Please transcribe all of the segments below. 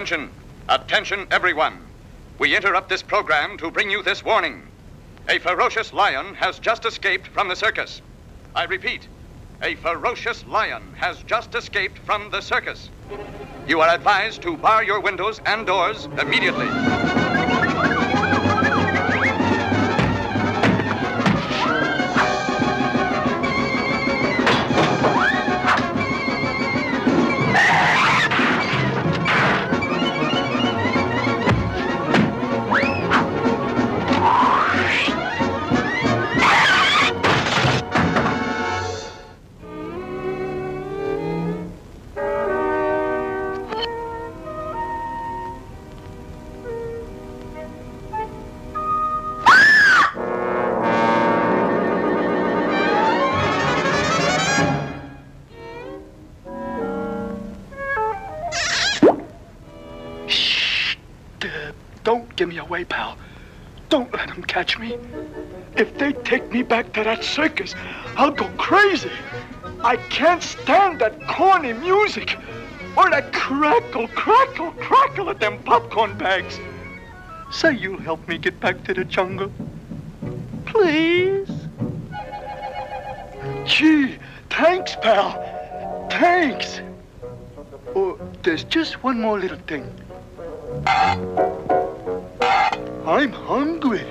Attention! Attention, everyone! We interrupt this program to bring you this warning. A ferocious lion has just escaped from the circus. I repeat, a ferocious lion has just escaped from the circus. You are advised to bar your windows and doors immediately. Don't give me away, pal. Don't let them catch me. If they take me back to that circus, I'll go crazy. I can't stand that corny music or that crackle, crackle, crackle of them popcorn bags. Say you'll help me get back to the jungle. Please? Gee, thanks, pal. Thanks. Oh, there's just one more little thing. I'm hungry.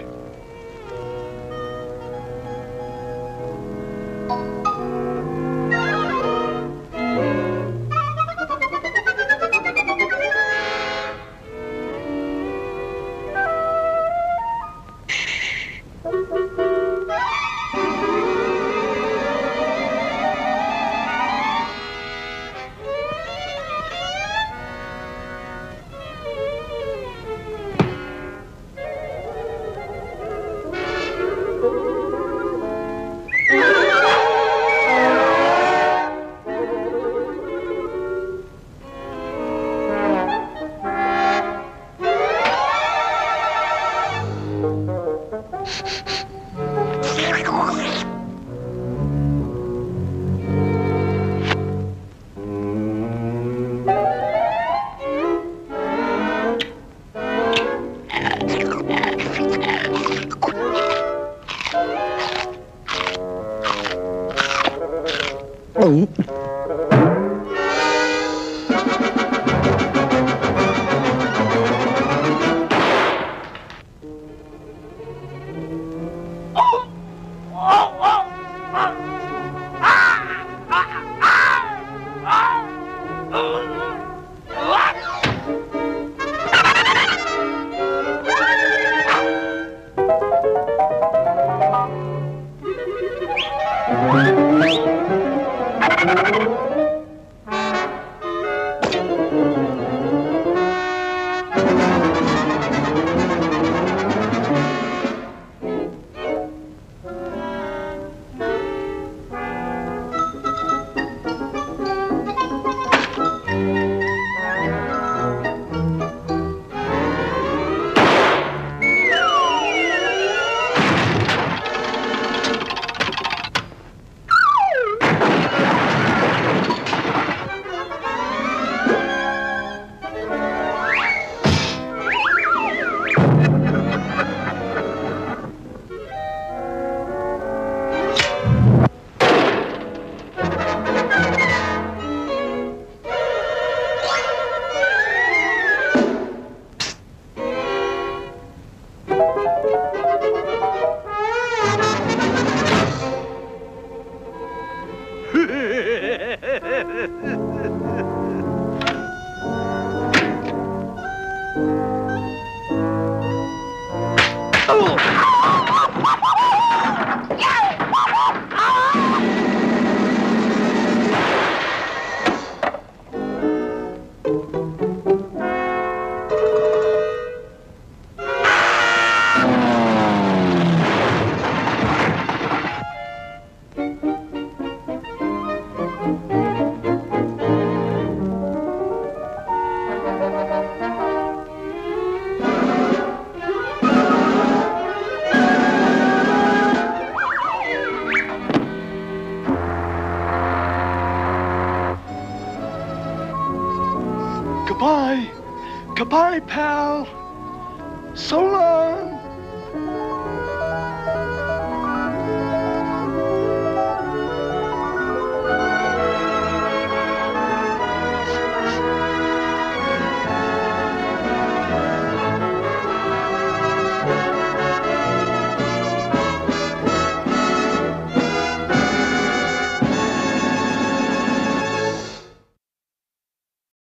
Goodbye, pal. So long.